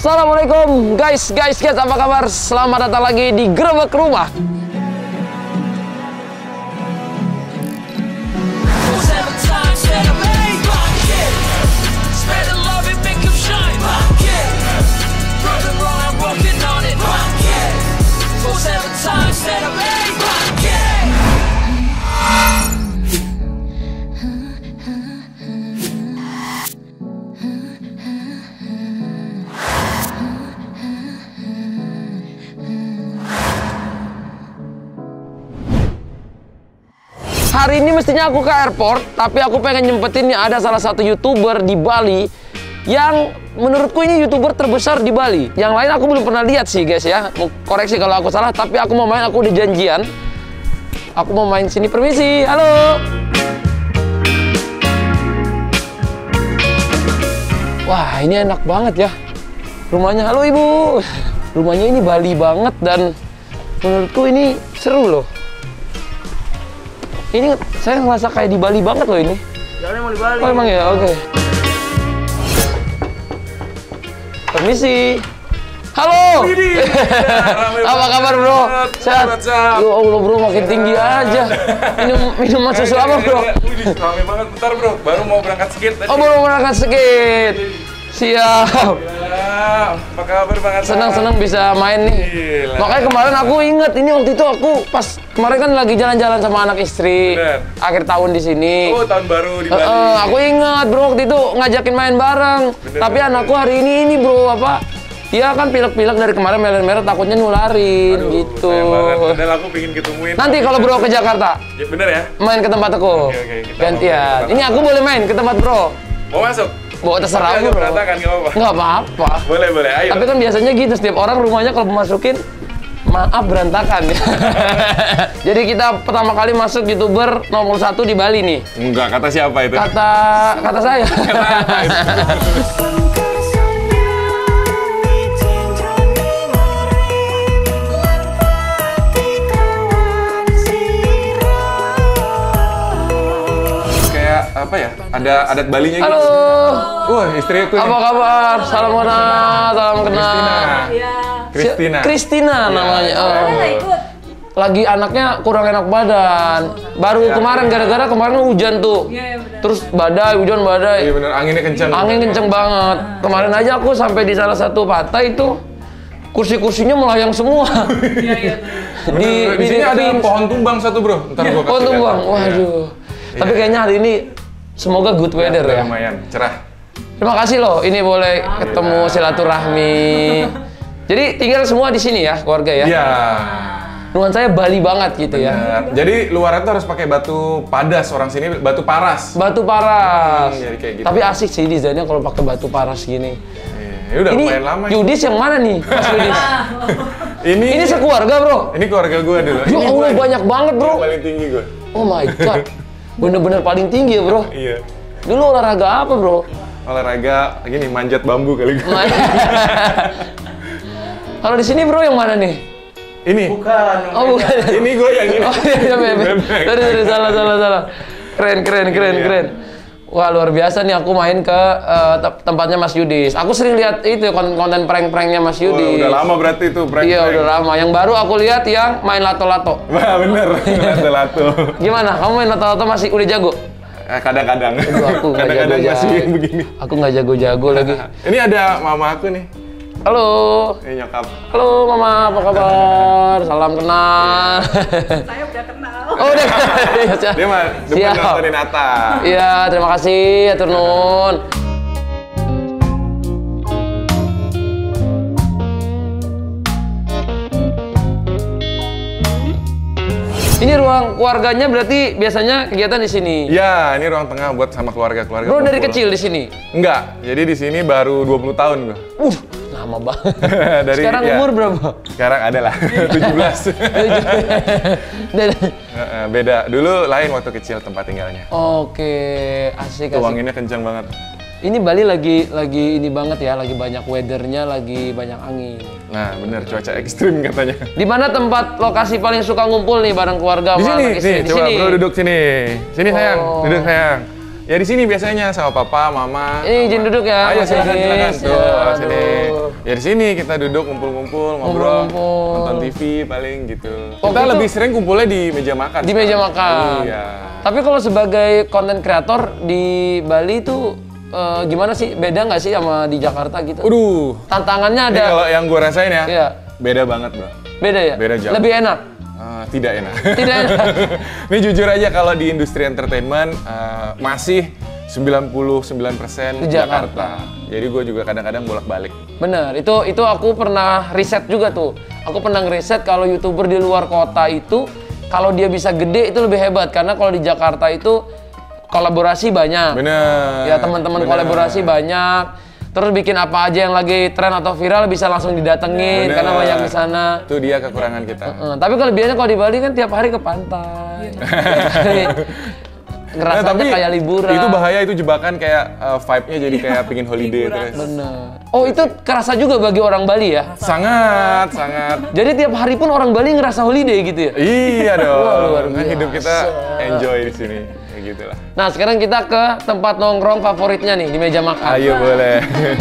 Assalamualaikum guys, apa kabar? Selamat datang lagi di Grebek Rumah. Hari ini mestinya aku ke airport, tapi aku pengen nyempetin nih ada salah satu YouTuber di Bali yang menurutku ini YouTuber terbesar di Bali. Yang lain aku belum pernah lihat sih guys ya. Mau koreksi kalau aku salah, tapi aku mau main, aku udah janjian. Aku mau main sini, permisi. Halo. Wah, ini enak banget ya. Rumahnya, halo Ibu. Rumahnya ini Bali banget dan menurutku ini seru loh. Ini saya ngerasa kayak di Bali banget loh ini. Jangan mau di Bali. Oh emang ya, oke. Permisi. Halo. Apa kabar bro? Sehat. Ya Allah bro, makin tinggi aja. Minum susu apa bro? Rame banget, bentar bro. Baru mau berangkat skate tadi. Oh baru berangkat skate. Siap. Ya, apa kabar Bang Hatta? Senang bisa main nih. Gila. Makanya kemarin aku inget ini waktu itu aku pas kemarin kan lagi jalan-jalan sama anak istri. Bener. Akhir tahun di sini. Oh, tahun baru di Bali. Aku ingat bro waktu itu ngajakin main bareng. Bener, Tapi bener. anakku hari ini bro apa? Dia kan pilek-pilek dari kemarin merah-merah takutnya nularin. Aduh, gitu. sayang banget. Padahal aku pengen ketemuin. Nanti kalau bro ke Jakarta Ya bener ya. main ke tempat aku. Oke, kita Gantian. ngobrol. Ini aku boleh main ke tempat bro. Mau masuk? Bawa terserah Tapi aku agak bro. berantakan, nggak apa-apa. Nggak apa-apa. Boleh, ayo. Tapi kan biasanya gitu, setiap orang rumahnya kalau masukin, maaf berantakan. Jadi kita pertama kali masuk YouTuber nomor 1 di Bali nih. Enggak, kata siapa itu? Kata saya. Kayak apa ya? Ada adat Balinya gitu. Halo. Wah, istri aku nih. Apa kabar? Salam kenal, salam kenal. Kristina. Kristina namanya. Oh. Nggak ikut. Lagi anaknya kurang enak badan. Baru kemarin gara-gara kemarin hujan tuh. Iya, benar. Terus badai, hujan badai. Iya bener, anginnya kencang. Angin kenceng banget. Kemarin aja aku sampai di salah satu pantai itu kursi-kursinya melayang semua. Iya. Di sini ada pohon tumbang satu bro. Ntar gua kasih Oh tumbang, lihat. waduh. Tapi kayaknya hari ini semoga good weather ya. Lumayan, cerah. Terima kasih loh, ini boleh ketemu silaturahmi. Jadi tinggal semua di sini ya, keluarga ya. Iya. Nuansanya Bali banget gitu ya. Bener. Jadi luarnya tuh harus pakai batu padas, orang sini batu paras. Batu paras. Jadi kayak gitu. Tapi asik sih desainnya kalau pakai batu paras gini. Ya udah Ini lumayan lama. Yudis yang mana nih, Mas Yudis? Ini Ini sekeluarga bro. Ini keluarga gue dulu. Ya Allah banyak banget bro. Yang paling tinggi gue. Oh my god, bener-bener paling tinggi ya bro. Iya. Dulu olahraga apa bro? Olahraga gini manjat bambu kali gue. Kalau di sini bro yang mana nih? Ini. Oh bukan. Ini gue yang ini. Oh iya, bebek. Sorry, salah. Keren. Wah luar biasa nih aku main ke tempatnya Mas Yudis. Aku sering lihat itu konten prank-pranknya Mas Oh, Yudis. udah lama berarti itu prank. Iya udah lama. Yang baru aku lihat yang main lato-lato. Wah bener. Lato-lato. Gimana? Kamu main lato-lato masih udah jago? Kadang-kadang. Aduh, aku nggak Kadang-kadang masih jago-jago. begini. Aku nggak jago-jago lagi. Ini ada mama aku nih. Halo. Ini nyokap. Halo Mama, apa kabar? Salam kenal. Saya udah kenal. Oh udah. Dia mah depan Siap. nontonin Atta. Iya, terima kasih, atur nuhun. Ini ruang keluarganya berarti biasanya kegiatan di sini. Iya, ini ruang tengah buat sama keluarga-keluarga. Bro dari kumpul. kecil di sini. Enggak, jadi di sini baru 20 tahun gua. Lama banget. Dari Sekarang ya, umur berapa? Sekarang ada lah, 17. Beda, dulu lain waktu kecil tempat tinggalnya. Oke, asik. Tuanginnya kencang banget. Ini Bali lagi ini banget ya, lagi banyak weathernya, lagi banyak angin. Nah, bener cuaca ekstrim katanya. Di mana tempat lokasi paling suka ngumpul nih bareng keluarga Di sama sini, anak istri? nih, coba bro duduk sini. Sini sayang, Oh. duduk sayang. Ya di sini biasanya sama papa, mama. Ini izin duduk ya. Ayo Mas silakan Idris. tuh Ya, sini. aduh. Ya di sini kita duduk ngumpul-ngumpul, ngobrol, Ngumpul-ngumpul. nonton TV paling gitu. Oh, Kita gitu? lebih sering kumpulnya di meja makan. Di meja sekarang. makan. Iya. Tapi kalau sebagai konten kreator di Bali itu gimana sih? Beda nggak sih sama di Jakarta gitu? Waduh. Tantangannya Ini ada. kalau yang gue rasain ya, Iya. beda banget bro. Beda ya? Beda jauh. Lebih enak. Tidak enak. Tidak enak. Ini jujur aja kalau di industri entertainment masih 99% Di Jakarta. Jadi gue juga kadang-kadang bolak-balik. Bener, itu aku pernah riset juga tuh. Aku pernah ngeriset kalau YouTuber di luar kota itu kalau dia bisa gede itu lebih hebat karena kalau di Jakarta itu kolaborasi banyak. Bener. Ya teman-teman bener. kolaborasi banyak. Terus bikin apa aja yang lagi tren atau viral bisa langsung didatengin Bener. karena banyak di sana. Itu dia kekurangan kita. Tapi kelebihannya kalau di Bali kan tiap hari ke pantai. Tiap hari ngerasanya tapi kayak liburan. itu bahaya, itu jebakan kayak vibe-nya jadi kayak pingin holiday terus. Bener. Oh itu kerasa juga bagi orang Bali ya? Sangat, sangat. Jadi tiap hari pun orang Bali ngerasa holiday gitu ya? Iya dong. Wah, luar Kan hidup kita biasa. enjoy di sini. Kayak gitulah. Nah sekarang kita ke tempat nongkrong favoritnya nih di meja makan. Ayo boleh.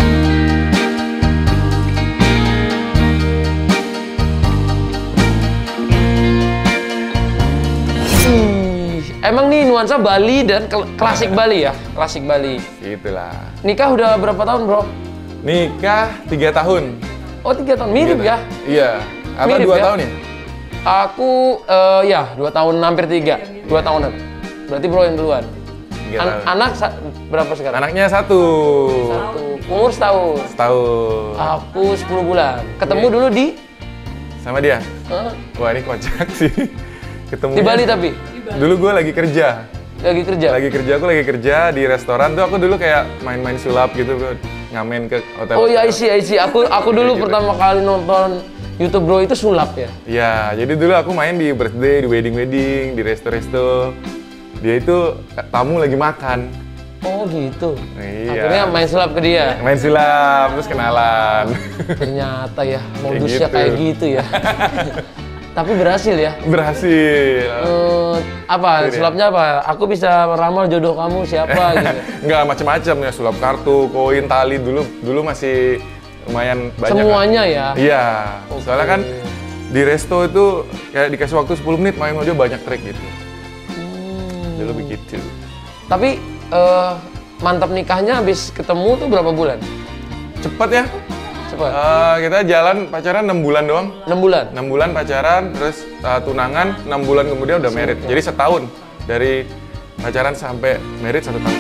Emang nih nuansa Bali dan klasik Bali ya? Klasik Bali. Itulah. Nikah udah berapa tahun bro? Nikah 3 tahun. Oh 3 tahun, mirip ya? Iya. Apa Mirip 2 ya? tahun ya? Aku ya 2 tahun hampir 3. 2 tahunan. Berarti bro yang duluan. 3 tahun. Anak berapa sekarang? Anaknya 1. Satu. Umur setahun. Setahun. Aku 10 bulan. Ketemu dulu di? Sama dia? Hah? Wah ini kocak sih. Ketemu Di Bali tapi? Dulu gue lagi kerja. Lagi kerja? Aku lagi kerja di restoran tuh. Aku dulu kayak main-main sulap gitu bro. Ngamen ke hotel. Oh iya, I see. Aku dulu Gitu. pertama kali nonton YouTube bro itu sulap ya? Iya, jadi dulu aku main di birthday, di wedding, di resto-resto. Dia itu tamu lagi makan. Oh gitu? Iya. Akhirnya main sulap ke dia? Main sulap, terus kenalan. Ternyata ya, modusnya gitu. kayak gitu ya. Tapi berhasil ya? Berhasil. Apa? Itu dia. Sulapnya apa? Aku bisa meramal jodoh kamu siapa gitu? Nggak macem-macem ya, sulap kartu, koin, tali. Dulu masih lumayan banyak. Semuanya kan? ya? Iya. Oke. Soalnya kan di resto itu kayak dikasih waktu 10 menit main aja banyak trik gitu. Dulu begitu. Tapi mantap nikahnya habis ketemu tuh berapa bulan? Cepet ya. Cepat? Kita jalan pacaran 6 bulan doang. 6 bulan? 6 bulan pacaran, terus tunangan, 6 bulan kemudian udah married. Jadi setahun dari pacaran sampai married 1 tahun.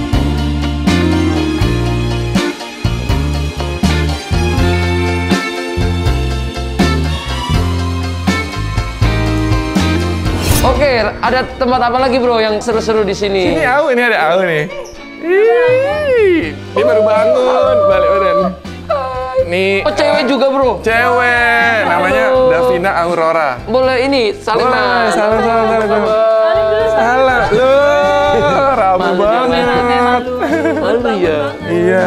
Oke, ada tempat apa lagi bro yang seru-seru di sini? Ini ada Au nih. Ih, dia baru bangun, balik badan. Nih, Oh cewek juga bro? cewek, namanya Halo. Davina Aurora. Boleh ini, saling Wah, salam. Salam, lu rabu Malu banget. Malu ya? Iya.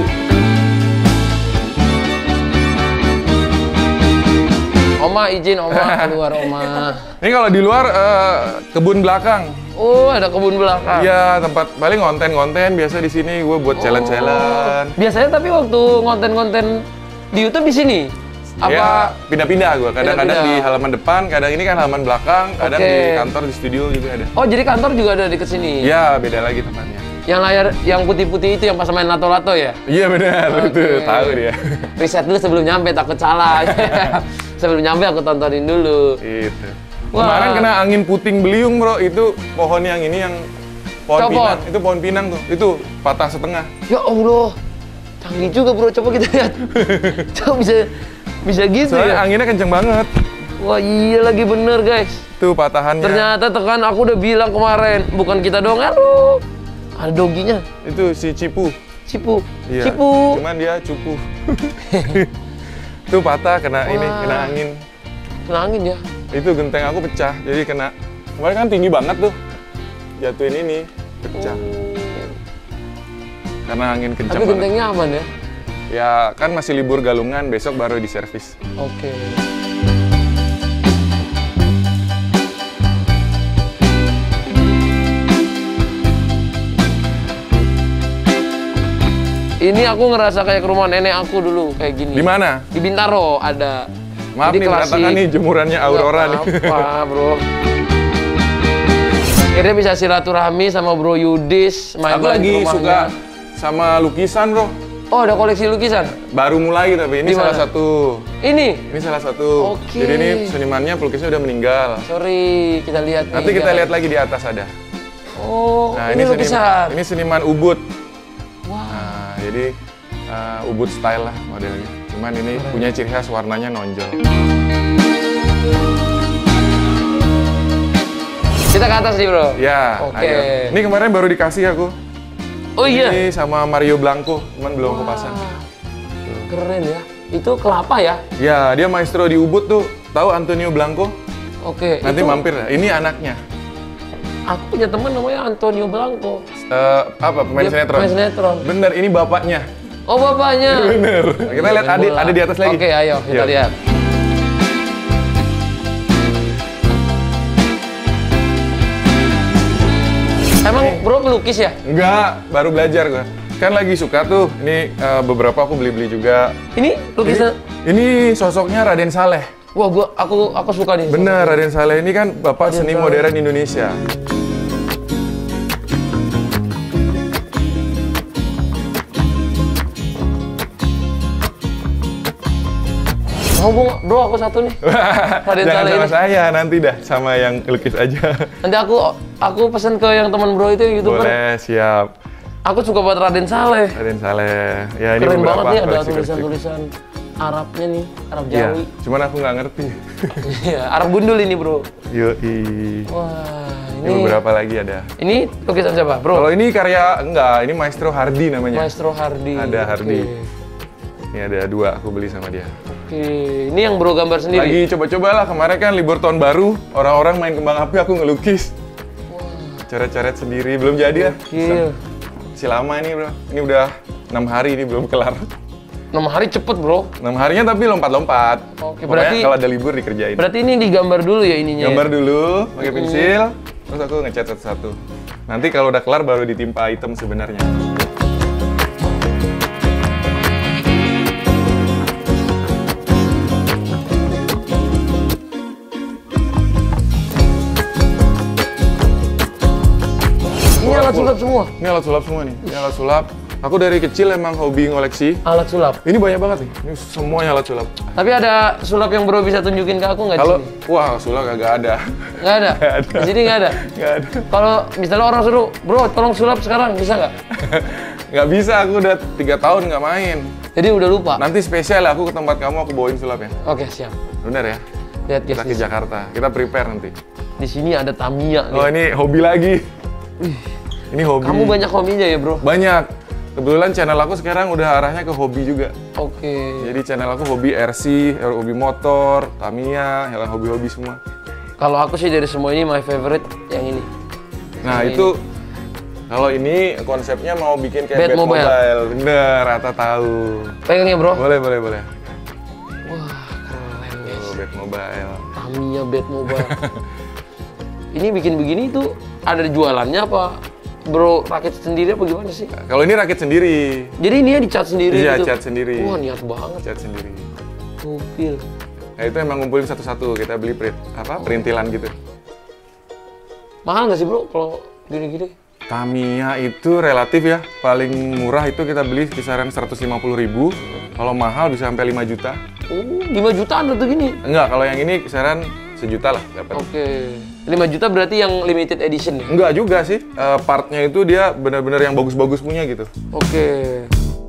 Oma izin, Oma keluar Oma. Ini kalau di luar kebun belakang. Oh ada kebun belakang. Iya, tempat paling konten-konten biasa di sini gue buat challenge-challenge. Biasanya tapi waktu konten-konten di YouTube di sini? Apa? Ya, pindah-pindah gue. Kadang-kadang Pindah-pindah. di halaman depan, kadang ini kan halaman belakang, kadang Oke. di kantor, di studio juga ada. Oh jadi kantor juga ada di kesini? Iya, beda lagi tempatnya. Yang layar, yang putih-putih itu yang pas main lato-lato ya? Iya benar, itu tahu dia. Riset dulu sebelum nyampe, takut salah. Sebelum nyampe aku tontonin dulu. Itu. Wah. Kemarin kena angin puting beliung bro, itu pohon yang ini yang pohon Copot. pinang, itu pohon pinang tuh, itu patah setengah. Ya Allah, canggih juga bro, coba kita lihat. Coba bisa gitu Soalnya ya? anginnya kenceng banget. Wah iya lagi bener guys. Tuh patahannya. Ternyata tekan aku udah bilang kemarin, bukan kita doang, aduh. Ada doginya, Itu si Cipu. Cipu. Iya. Cipu. Cuman dia cupu. Tuh patah kena ini, Wah. kena angin. Kena angin ya? Itu genteng aku pecah, jadi kena. Kemarin kan tinggi banget tuh. Jatuhin ini, pecah. Karena angin kencang Tapi banget. gentengnya aman ya? Ya kan masih libur galungan, besok baru diservis. Oke. Ini aku ngerasa kayak ke rumah nenek aku dulu kayak gini. Di mana? Di Bintaro ada. Maaf Jadi nih, berantakan nih jemurannya Aurora nih. Apa, bro? Akhirnya bisa silaturahmi sama Bro Yudis, main Aku lagi rumahnya. suka sama lukisan, bro. Oh, ada koleksi lukisan? Baru mulai tapi ini Di salah mana? satu. Ini? Ini salah satu. Oke. Jadi ini senimannya, pelukisnya udah meninggal. Sorry, kita lihat nih. Nanti kita lihat lagi di atas ada. Oh, Nah, ini lukisan. Ini seniman Ubud. Wah. Nah, jadi Ubud style lah modelnya. Cuman ini punya ciri khas warnanya nonjol. Kita ke atas nih, bro. Ya, Oke. ayo. Ini kemarin baru dikasih aku. Oh iya. Ini sama Mario Blanco, cuman belum aku pasang. Keren ya. Itu kelapa ya? Ya, dia maestro di Ubud tuh. Tahu Antonio Blanco? Oke. Nanti itu mampir. Ini anaknya. Aku punya teman namanya Antonio Blanco. Apa? Pemain Dia sinetron? pemain sinetron. Bener, ini bapaknya. Oh, bapaknya. Bener. Kita lihat ada di atas lagi. Oke, ayo kita Yuk. lihat. Emang bro pelukis ya? Enggak, baru belajar gua. Kan lagi suka tuh. Ini beberapa aku beli-beli juga. Ini lukisan. Ini sosoknya Raden Saleh. Wah, aku suka nih. Bener, Raden Saleh ini kan bapak Raden seni Saleh. modern Indonesia. Ngomong, bro aku satu nih. Raden Jangan Saleh sama ini. saya, nanti dah sama yang lukis aja. Nanti aku pesen ke yang teman bro itu yang YouTuber. Boleh, siap. Aku suka buat Raden Saleh. Raden Saleh. Ya, ini Keren beberapa banget nih ada koleksi-koleksi. tulisan-tulisan Arabnya nih, Arab Iya, Jawi. cuman aku nggak ngerti. Iya, Arab gundul ini, bro. Yoi. Wah, Ini beberapa lagi ada. Ini lukisan siapa, bro? Kalau ini karya, enggak, ini Maestro Hardy namanya. Maestro Hardy. Ada Hardy. Oke. Ini ada 2, aku beli sama dia. Oke, ini yang bro gambar sendiri. Lagi coba-coba lah, kemarin kan libur tahun baru, orang-orang main kembang api, aku ngelukis. Coret-coret sendiri, belum jadi ya. Gil. Si lama ini bro, ini udah 6 hari ini belum kelar. 6 hari cepet, bro. 6 harinya tapi lompat-lompat. Oke, Pokoknya berarti- kalau ada libur dikerjain. Berarti ini digambar dulu ya ininya. Gambar dulu, pakai pensil, terus aku ngecat satu-satu. Nanti kalau udah kelar baru ditimpa item sebenarnya. Ini alat sulap semua. Ini alat sulap semua nih, ini alat sulap. Aku dari kecil emang hobi ngoleksi. Alat sulap. Ini banyak banget nih, ini semuanya alat sulap. Tapi ada sulap yang bro bisa tunjukin ke aku nggak di Kalau, sini? wah sulap kagak ada. Nggak ada. Nggak ada. Di sini nggak ada. Nggak ada. Kalau misalnya orang suruh, bro tolong sulap sekarang, bisa nggak? Nggak bisa, aku udah 3 tahun nggak main. Jadi udah lupa. Nanti spesial ya, aku ke tempat kamu, aku bawain sulapnya. Oke, siap. Bener ya? Lihat guys, Kita ke Jakarta, kita prepare nanti. di sini ada Tamiya nih. Oh ini hobi lagi. Ini hobi. Kamu banyak hobinya ya, bro? Banyak. Kebetulan channel aku sekarang udah arahnya ke hobi juga. Oke. Jadi channel aku hobi RC, hobi motor, Tamiya, yang hobi-hobi semua. Kalau aku sih dari semua ini my favorite yang ini. Nah Yang itu kalau ini konsepnya mau bikin kayak Batmobile. Batmobile. Bener, Rata tahu. Pengen ya, bro? Boleh, boleh, boleh. Wah, keren guys. Oh, Batmobile. Tamiya Batmobile. Ini bikin begini tuh ada jualannya apa? Bro rakit sendiri apa gimana sih? Kalau ini rakit sendiri. Jadi ini ya dicat sendiri Iya, gitu? cat sendiri. Wah, niat banget. Cat sendiri. Gokil. Nah itu emang ngumpulin satu-satu, kita beli perintilan gitu. Mahal nggak sih, bro, kalau gini-gini? Tamiya itu relatif ya, paling murah itu kita beli kisaran 150.000. Kalau mahal bisa sampai 5 juta. Oh, 5 jutaan tuh gini? Enggak, kalau yang ini kisaran 1 juta lah dapat. Oke. 5 juta berarti yang limited edition ya? Enggak juga sih, partnya itu dia benar-benar yang bagus-bagus punya gitu. Oke.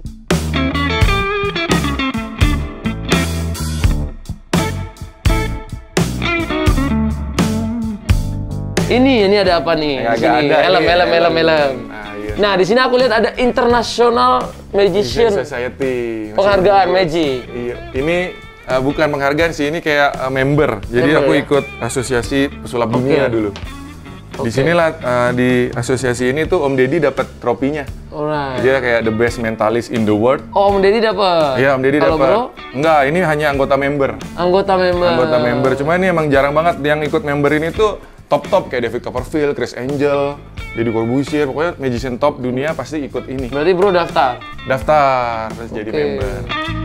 Ini ada apa nih? Yang Di agak sini. ada Helm. nih, Helm. Nah, iya. Nah, di sini aku lihat ada International Magician. Society. Penghargaan Magic. Iya, ini bukan penghargaan sih, ini kayak member. Jadi Member, aku ya? ikut asosiasi pesulap dunia dulu. Di sinilah di asosiasi ini tuh Om Deddy dapat tropinya. Alright. Dia kayak the best mentalist in the world. Oh, Om Deddy dapat. Iya, Om Deddy Kalau dapat. bro, Enggak, ini hanya anggota member. anggota member. Anggota member. Cuma ini emang jarang banget yang ikut member ini tuh top-top kayak David Copperfield, Chris Angel, Deddy Corbuzier, pokoknya magician top dunia pasti ikut ini. Berarti bro daftar? Daftar, terus jadi Oke. member.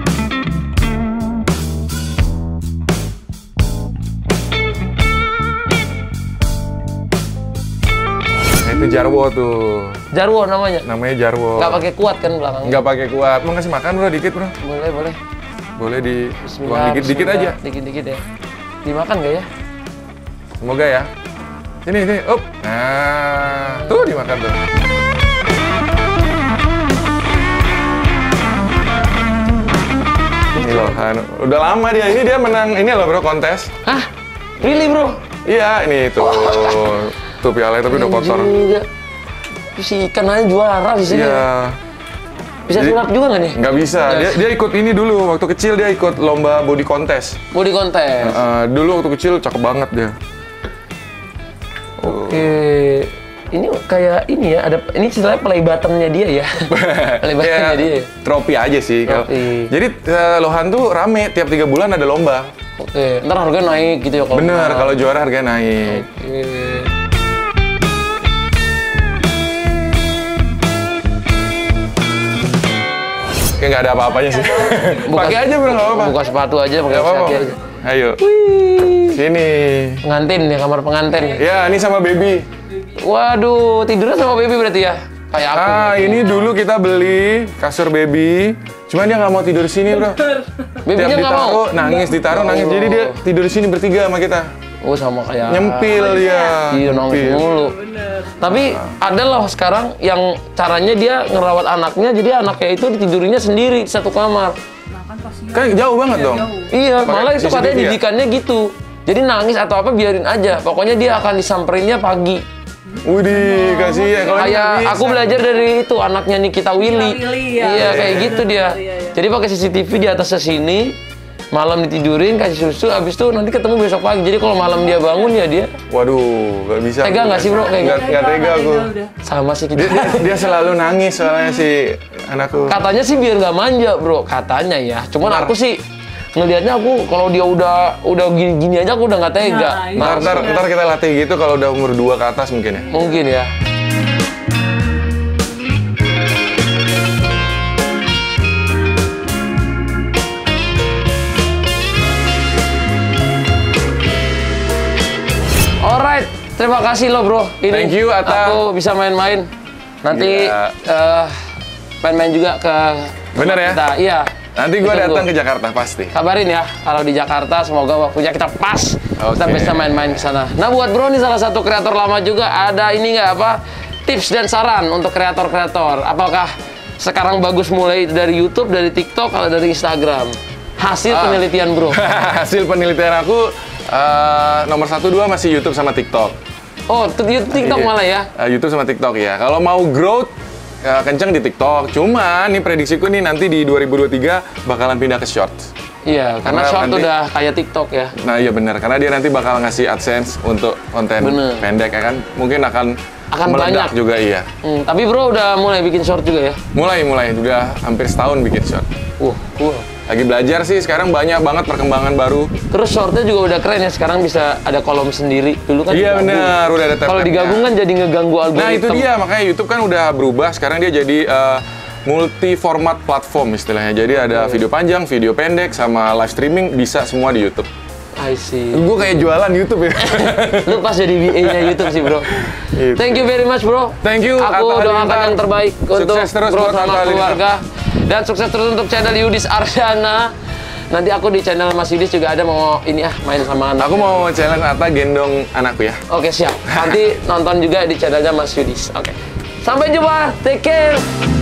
Nah, itu Jarwo tuh. Jarwo namanya? Namanya Jarwo. Nggak pakai kuat kan belakangnya? Nggak pakai kuat. Mau ngasih makan bro, dikit bro. Boleh, boleh. Boleh di Bismillah, tuang dikit-dikit aja. Dikit-dikit ya. Dimakan nggak ya? Semoga ya. Sini, up. Nah, tuh dimakan tuh. Ini loh, udah lama dia. Ini dia menang ini loh bro, kontes. Hah? Really bro? Iya, ini tuh. Tuh piala tapi udah kotor. Juga. Terus si ikan aja juara di sini. Iya. Bisa Jadi- sulap juga nggak nih? Nggak bisa. Dia ikut ini dulu. Waktu kecil dia ikut lomba body contest. Body contest. Dulu waktu kecil cakep banget dia. Oke. Ini kayak ini ya, ada ini istilahnya play button-nya dia ya. Play button-nya Ya, dia. trofi aja sih. Trofi. Jadi Lohan tuh rame, tiap 3 bulan ada lomba. Oke, ntar harganya naik gitu ya kalau Bener, menang. kalau juara harganya naik. Oke. Kayak nggak ada apa-apanya sih. Pakai aja bro, nggak apa-apa. Buka sepatu aja, pakai Nggak apa-apa. kaki aja. Ayo. Sini. Pengantin ya, kamar pengantin. Ya, ini sama baby. Waduh, tidurnya sama baby berarti ya? Kayak aku. Ini dulu kita beli kasur baby. Cuman dia nggak mau tidur di sini bro. Babynya Tiap nggak mau? ditaruh, nangis, ditaruh, nangis. Jadi dia tidur di sini bertiga sama kita. Oh, sama kayak... Nyempil dia. Iya, nangis Nyempil. mulu. Tapi ada loh sekarang yang caranya dia ngerawat anaknya, jadi anaknya itu tidurnya sendiri di satu kamar. Kan jauh banget dong. Iya, Pakai malah itu CCTV katanya ya? didikannya gitu. Jadi nangis atau apa biarin aja. Pokoknya dia akan disamperinnya pagi. Widih, kasih ya. Kalau ini Kayak nggak bisa. aku belajar dari itu anaknya Nikita Willy. Willy, ya. Iya, kayak gitu dia. Iya. Jadi pakai CCTV di atasnya sini, malam ditidurin, kasih susu, habis itu nanti ketemu besok pagi. Jadi kalau malam dia bangun ya dia Waduh, nggak bisa. Tega nggak sih, bro? Kayak Nggak gitu? nggak tega aku. sama sih kita. Dia selalu nangis soalnya si anakku. Katanya sih biar nggak manja, bro. Katanya ya. Cuman aku sih ngelihatnya aku kalau dia udah gini aja aku udah nggak tega. Nah, Ntar kita latih gitu kalau udah umur 2 ke atas mungkin ya. Mungkin ya. Alright, terima kasih lo bro. Ini Thank you, Atta. aku bisa main-main. Nanti Gila. main-main juga ke Bener ya? kita. Iya. Nanti gua Ditunggu. datang ke Jakarta pasti. Kabarin ya kalau di Jakarta, semoga waktunya kita pas. Kita Oke. bisa main-main ke sana. Nah, buat bro nih salah satu kreator lama juga, ada ini nggak apa tips dan saran untuk kreator-kreator. Apakah sekarang bagus mulai dari YouTube, dari TikTok, atau dari Instagram? Hasil penelitian bro. Hasil penelitian aku nomor 1, 2 masih YouTube sama TikTok. Oh, TikTok Iya. malah ya? YouTube sama TikTok ya. Kalau mau growth kenceng di TikTok. Cuman nih prediksiku nih nanti di 2023 bakalan pindah ke Shorts. Iya, karena Karena short nanti- udah kayak TikTok ya. Nah iya benar, karena dia nanti bakal ngasih AdSense untuk konten Bener. pendek ya kan. Mungkin akan banyak. meledak juga iya. Tapi bro udah mulai bikin short juga ya? Mulai udah hampir setahun bikin short. Cool. Lagi belajar sih, sekarang banyak banget perkembangan baru. Terus shortnya juga udah keren ya, sekarang bisa ada kolom sendiri. Dulu kan Iya digabung. benar, udah ada Kalau tab-tabnya. digabung kan jadi ngeganggu algoritma. Nah itu dia, makanya YouTube kan udah berubah. Sekarang dia jadi multi format platform istilahnya. Jadi ada video panjang, video pendek, sama live streaming bisa semua di YouTube. I see. Gue kayak jualan YouTube ya. Lu pas jadi VA-nya YouTube sih bro. Gitu. Thank you very much bro. Thank you, Aku Atta doakan Halilintar. yang terbaik Sukses untuk terus bro buat sama Atta Halilintar. keluarga. Dan sukses terus untuk channel Yudis Ardana. Nanti aku di channel Mas Yudis juga ada mau ini main sama anak. Aku mau challenge Atta gendong anakku ya. Oke siap. Nanti nonton juga di channelnya Mas Yudis. Oke. Sampai jumpa. Take care.